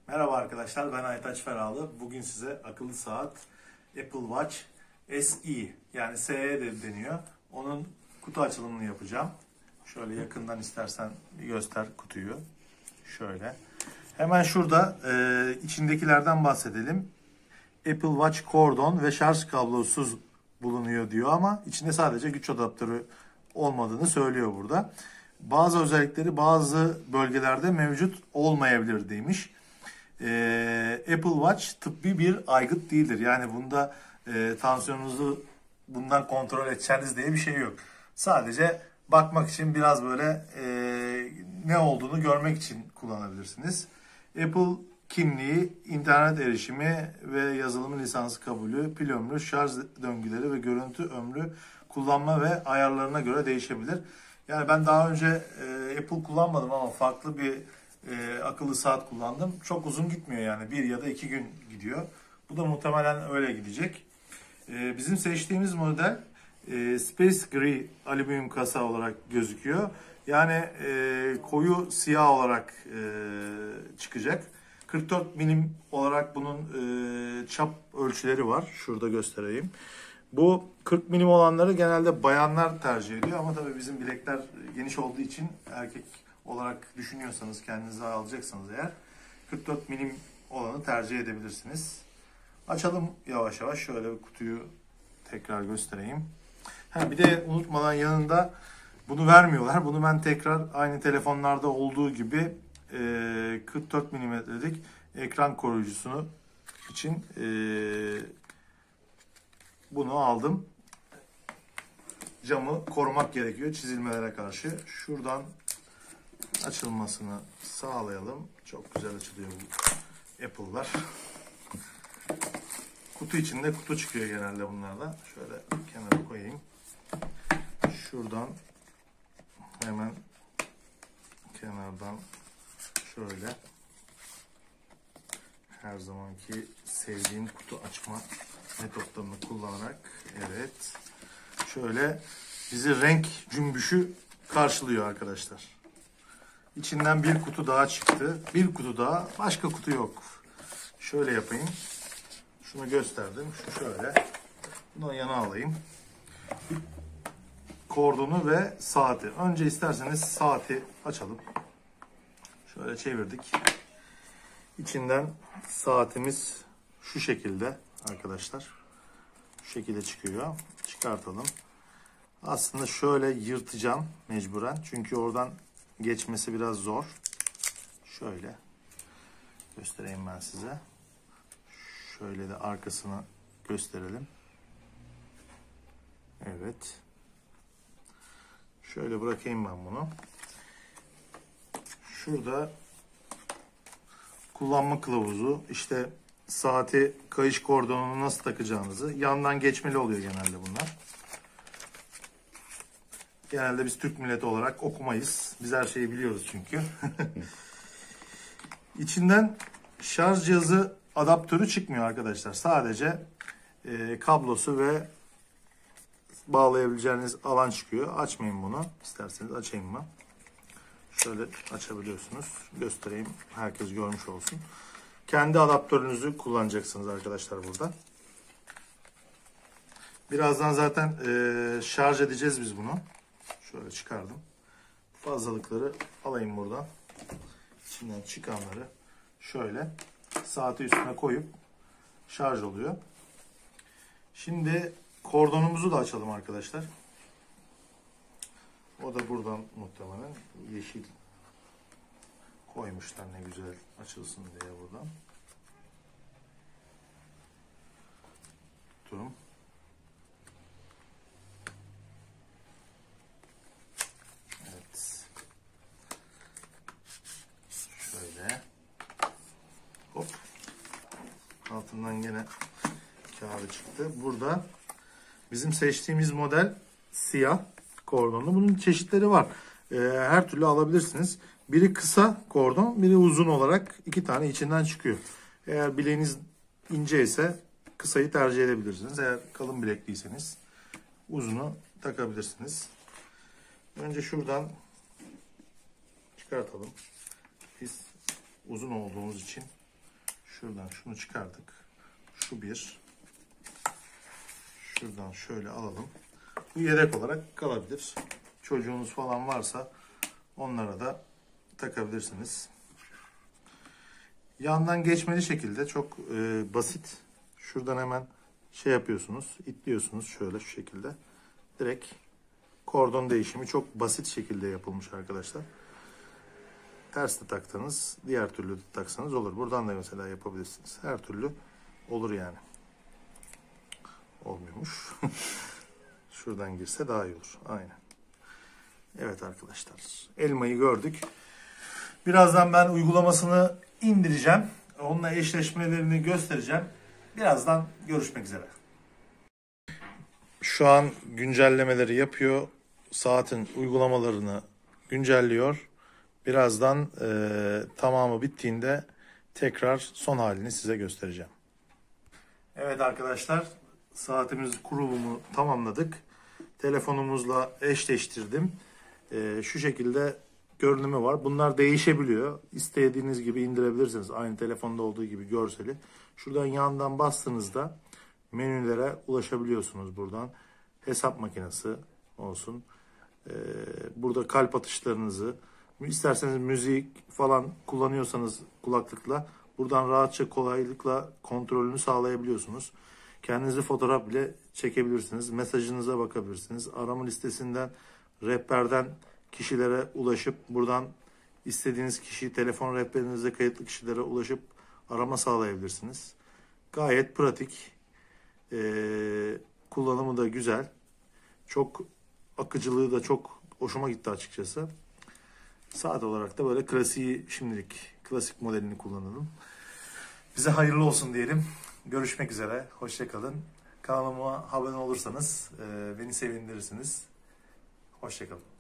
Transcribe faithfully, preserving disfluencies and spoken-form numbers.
Merhaba arkadaşlar, ben Aytaç Feralı. Bugün size akıllı saat Apple Watch S E yani S E de deniyor. Onun kutu açılımını yapacağım. Şöyle yakından istersen bir göster kutuyu. Şöyle. Hemen şurada e, içindekilerden bahsedelim. Apple Watch kordon ve şarj kablosuz bulunuyor diyor ama içinde sadece güç adaptörü olmadığını söylüyor burada. Bazı özellikleri bazı bölgelerde mevcut olmayabilir demiş. Ee, Apple Watch tıbbi bir aygıt değildir. Yani bunda e, tansiyonunuzu bundan kontrol edeceğiniz diye bir şey yok. Sadece bakmak için biraz böyle e, ne olduğunu görmek için kullanabilirsiniz. Apple kimliği, internet erişimi ve yazılımı lisansı kabulü, pil ömrü, şarj döngüleri ve görüntü ömrü kullanma ve ayarlarına göre değişebilir. Yani ben daha önce e, Apple kullanmadım ama farklı bir e, akıllı saat kullandım. Çok uzun gitmiyor yani. Bir ya da iki gün gidiyor. Bu da muhtemelen öyle gidecek. E, bizim seçtiğimiz model e, Space Gray alüminyum kasa olarak gözüküyor. Yani e, koyu siyah olarak e, çıkacak. kırk dört milim olarak bunun e, çap ölçüleri var. Şurada göstereyim. Bu kırk milim olanları genelde bayanlar tercih ediyor ama tabii bizim bilekler geniş olduğu için erkek olarak düşünüyorsanız, kendinize alacaksanız eğer kırk dört milim olanı tercih edebilirsiniz. Açalım yavaş yavaş. Şöyle bir kutuyu tekrar göstereyim. Ha, bir de unutmadan yanında bunu vermiyorlar. Bunu ben tekrar aynı telefonlarda olduğu gibi e, kırk dört milimetrelik ekran koruyucusunu için e, bunu aldım. Camı korumak gerekiyor çizilmelere karşı. Şuradan açılmasını sağlayalım. Çok güzel açılıyor bu Apple'lar. Kutu içinde kutu çıkıyor genelde bunlarda. Şöyle kenara koyayım. Şuradan hemen kenardan şöyle her zamanki sevdiğim kutu açma metotlarını kullanarak evet şöyle bizi renk cümbüşü karşılıyor arkadaşlar. İçinden bir kutu daha çıktı. Bir kutu daha. Başka kutu yok. Şöyle yapayım. Şunu gösterdim. Şu şöyle. Bunu yana alayım. Kordonu ve saati. Önce isterseniz saati açalım. Şöyle çevirdik. İçinden saatimiz şu şekilde arkadaşlar. Şu şekilde çıkıyor. Çıkartalım. Aslında şöyle yırtacağım mecburen. Çünkü oradan geçmesi biraz zor. Şöyle göstereyim ben size. Şöyle de arkasını gösterelim. Evet. Şöyle bırakayım ben bunu. Şurada kullanma kılavuzu, işte saati, kayış kordonunu nasıl takacağınızı, yandan geçmeli oluyor genelde bunlar. Genelde biz Türk milleti olarak okumayız. Biz her şeyi biliyoruz çünkü. İçinden şarj cihazı adaptörü çıkmıyor arkadaşlar. Sadece e, kablosu ve bağlayabileceğiniz alan çıkıyor. Açmayın bunu. İsterseniz açayım mı? Şöyle açabiliyorsunuz. Göstereyim. Herkes görmüş olsun. Kendi adaptörünüzü kullanacaksınız arkadaşlar burada. Birazdan zaten e, şarj edeceğiz biz bunu. Şöyle çıkardım. Fazlalıkları alayım buradan. İçinden çıkanları şöyle saati üstüne koyup şarj oluyor. Şimdi kordonumuzu da açalım arkadaşlar. O da buradan muhtemelen yeşil koymuşlar ne güzel açılsın diye buradan. Tutum. Evet. Şöyle. Hop. Altından yine kağıdı çıktı. Burada bizim seçtiğimiz model siyah kordonlu. Bunun çeşitleri var. Ee, her türlü alabilirsiniz. Biri kısa kordon, biri uzun olarak iki tane içinden çıkıyor. Eğer bileğiniz ince ise kısayı tercih edebilirsiniz. Eğer kalın bilekliyseniz uzunu takabilirsiniz. Önce şuradan çıkartalım. Biz uzun olduğumuz için Şuradan şunu çıkardık. Şu bir. Şuradan şöyle alalım. Bu yedek olarak kalabilir. Çocuğunuz falan varsa onlara da takabilirsiniz. Yandan geçmeli şekilde çok e, basit. Şuradan hemen şey yapıyorsunuz, itliyorsunuz şöyle şu şekilde. Direkt kordon değişimi çok basit şekilde yapılmış arkadaşlar. Ters de taksanız, diğer türlü de taksanız olur. Buradan da mesela yapabilirsiniz. Her türlü olur yani. Olmuyormuş. Şuradan girse daha iyi olur. Aynen. Evet arkadaşlar. Elmayı gördük. Birazdan ben uygulamasını indireceğim. Onunla eşleşmelerini göstereceğim. Birazdan görüşmek üzere. Şu an güncellemeleri yapıyor. Saatin uygulamalarını güncelliyor. Birazdan e, tamamı bittiğinde tekrar son halini size göstereceğim. Evet arkadaşlar, saatimiz kurulumu tamamladık. Telefonumuzla eşleştirdim. E, şu şekilde görünümü var. Bunlar değişebiliyor. İstediğiniz gibi indirebilirsiniz. Aynı telefonda olduğu gibi görseli. Şuradan yandan bastığınızda menülere ulaşabiliyorsunuz buradan. Hesap makinesi olsun. E, burada kalp atışlarınızı, İsterseniz müzik falan kullanıyorsanız kulaklıkla buradan rahatça kolaylıkla kontrolünü sağlayabiliyorsunuz. Kendinizi fotoğraf bile çekebilirsiniz. Mesajınıza bakabilirsiniz. Arama listesinden, rehberden kişilere ulaşıp buradan istediğiniz kişiyi telefon rehberinize kayıtlı kişilere ulaşıp arama sağlayabilirsiniz. Gayet pratik. Ee, kullanımı da güzel. Çok akıcılığı da çok hoşuma gitti açıkçası. Saat olarak da böyle klasiği, şimdilik klasik modelini kullanalım. Bize hayırlı olsun diyelim. Görüşmek üzere. Hoşça kalın. Kanalıma abone olursanız beni sevindirirsiniz. Hoşça kalın.